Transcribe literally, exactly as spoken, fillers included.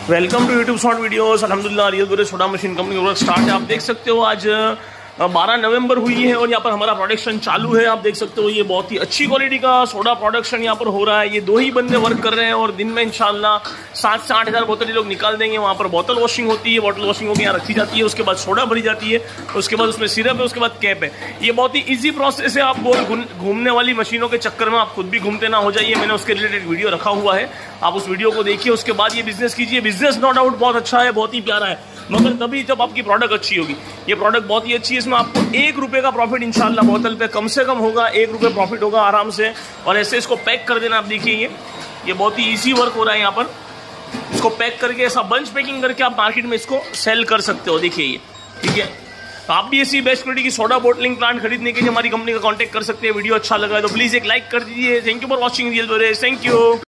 Welcome to YouTube short videos. अल्हम्दुलिल्लाह real बुरे soda machine company का स्टार्ट है। आप देख सकते हो आज बारह नवंबर हुई है और यहाँ पर हमारा प्रोडक्शन चालू है। आप देख सकते हो ये बहुत ही अच्छी क्वालिटी का सोडा प्रोडक्शन यहाँ पर हो रहा है। ये दो ही बंदे वर्क कर रहे हैं और दिन में इंशाल्लाह सात से आठ हज़ार बोतल ये लोग निकाल देंगे। वहाँ पर बोतल वॉशिंग होती है, बोतल वॉशिंग होकर यहाँ रखी जाती है, उसके बाद सोडा भरी जाती है, उसके बाद उसमें सिरप है, उसके बाद कैप है। ये बहुत ही ईजी प्रोसेस है। आप गोल घूमने वाली मशीनों के चक्कर में आप खुद भी घूमते ना हो जाइए। मैंने उसके रिलेटेड वीडियो रखा हुआ है, आप उस वीडियो को देखिए, उसके बाद ये बिजनेस कीजिए। बिजनेस नो डाउट बहुत अच्छा है, बहुत ही प्यारा है, मगर तभी जब आपकी प्रोडक्ट अच्छी होगी। ये प्रोडक्ट बहुत ही अच्छी है, इसमें आपको एक रुपए का प्रॉफिट इंशाल्लाह बोतल पे कम से कम होगा, एक रुपए प्रॉफिट होगा आराम से। और ऐसे इसको पैक कर देना। आप देखिए ये ये बहुत ही इजी वर्क हो रहा है। यहाँ पर इसको पैक करके ऐसा बंच पैकिंग करके आप मार्केट में इसको सेल कर सकते हो। देखिए ये ठीक है। तो आप भी ऐसी बेस्ट क्वालिटी की सोडा बोटलिंग प्लांट खरीदने के लिए हमारी कंपनी का कांटेक्ट कर सकते हैं। वीडियो अच्छा लगा है तो प्लीज एक लाइक कर दीजिए। Thank you for watching real बोरे। Thank you.